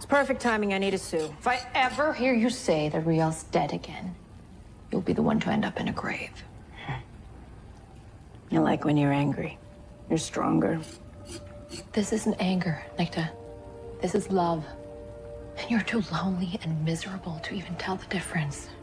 Perfect timing, I need a sue. If I ever hear you say that Riel's dead again, you'll be the one to end up in a grave. I like when you're angry. You're stronger. This isn't anger, Nicte. This is love. And you're too lonely and miserable to even tell the difference.